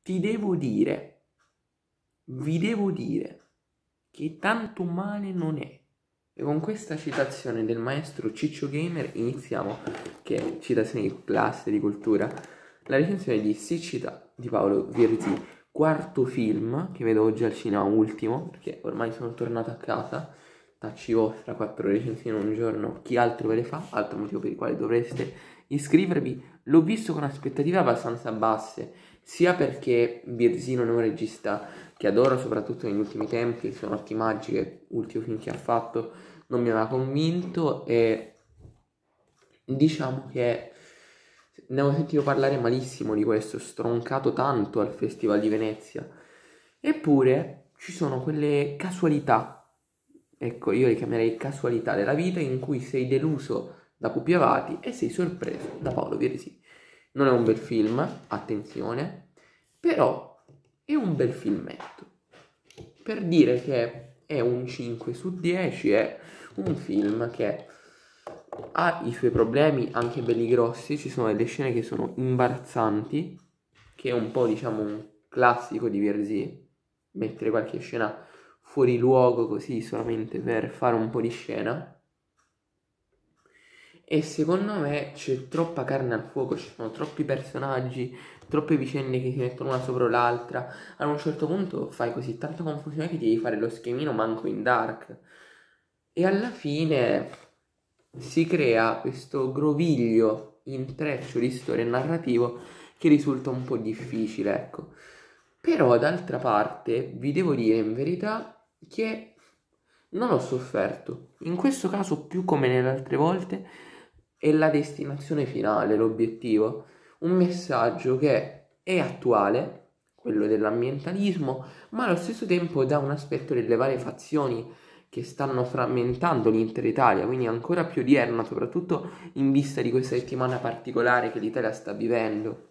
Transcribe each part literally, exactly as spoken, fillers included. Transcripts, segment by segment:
ti devo dire, vi devo dire che tanto male non è. E con questa citazione del maestro Ciccio Gamer iniziamo, che è citazione di classe, di cultura, la recensione di Siccità di Paolo Virzì, quarto film che vedo oggi al cinema, ultimo, perché ormai sono tornato a casa. Tacci vostra, quattro recensioni in un giorno, chi altro ve le fa? Altro motivo per il quale dovreste iscrivervi. L'ho visto con aspettative abbastanza basse, sia perché Virzì non è un regista che adoro, soprattutto negli ultimi tempi. Sono Occhi Magiche, ultimo film che ha fatto, non mi aveva convinto, e diciamo che ne avevo sentito parlare malissimo di questo, stroncato tanto al Festival di Venezia. Eppure ci sono quelle casualità, ecco, io le chiamerei casualità della vita, in cui sei deluso da Pupi Avati e sei sorpreso da Paolo Virzì. Non è un bel film, attenzione, però è un bel filmetto. Per dire che è un cinque su dieci, è un film che ha i suoi problemi, anche belli grossi. Ci sono delle scene che sono imbarazzanti, che è un po', diciamo, un classico di Virzì, mettere qualche scena fuori luogo così solamente per fare un po' di scena. E secondo me c'è troppa carne al fuoco, ci sono troppi personaggi, troppe vicende che si mettono una sopra l'altra. Ad un certo punto fai così tanta confusione che ti devi fare lo schemino manco in Dark. E alla fine si crea questo groviglio, intreccio di storia e narrativo che risulta un po' difficile, ecco. Però d'altra parte vi devo dire in verità che non ho sofferto. In questo caso, più come nelle altre volte, è la destinazione finale, l'obiettivo. Un messaggio che è attuale, quello dell'ambientalismo, ma allo stesso tempo dà un aspetto delle varie fazioni che stanno frammentando l'intera Italia, quindi ancora più odierna, soprattutto in vista di questa settimana particolare che l'Italia sta vivendo.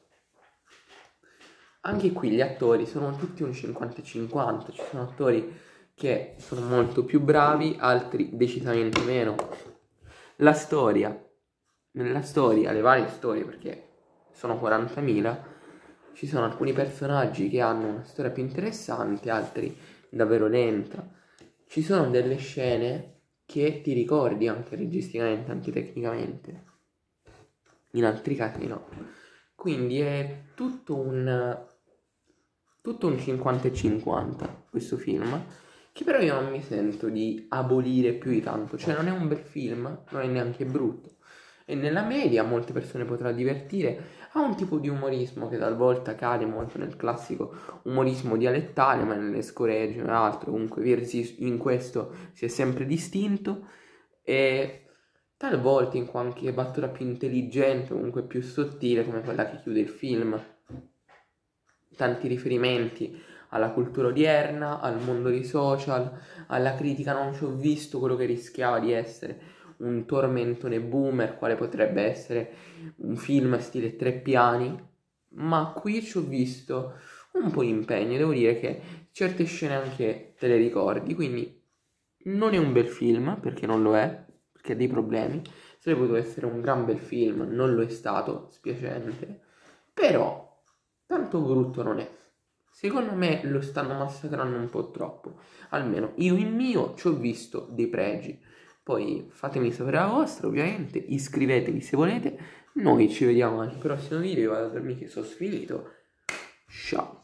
Anche qui gli attori sono tutti un cinquanta e cinquanta, ci sono attori che sono molto più bravi, altri decisamente meno. La storia, nella storia, le varie storie, perché sono quarantamila, ci sono alcuni personaggi che hanno una storia più interessante, altri davvero lenta. Ci sono delle scene che ti ricordi anche registicamente, anche tecnicamente, in altri casi no. Quindi è tutto un tutto un cinquanta e cinquanta questo film, che però io non mi sento di abolire più di tanto. Cioè non è un bel film, non è neanche brutto, e nella media molte persone potrà divertire. Ha un tipo di umorismo che talvolta cade molto nel classico umorismo dialettale, ma nelle scoregge e altro. Comunque Virzì in questo si è sempre distinto, e talvolta in qualche battuta più intelligente, comunque più sottile, come quella che chiude il film. Tanti riferimenti alla cultura odierna, al mondo dei social, alla critica non ci ho visto, quello che rischiava di essere un tormentone boomer, quale potrebbe essere un film stile Tre Piani, ma qui ci ho visto un po' di impegno. Devo dire che certe scene anche te le ricordi, quindi non è un bel film, perché non lo è, perché ha dei problemi. Sarebbe potuto essere un gran bel film, non lo è stato, spiacente, però tanto brutto non è. Secondo me lo stanno massacrando un po' troppo. Almeno io in mio ci ho visto dei pregi. Poi fatemi sapere la vostra, ovviamente. Iscrivetevi se volete. Noi ci vediamo al prossimo video. Io vado a dormire che sono sfinito. Ciao.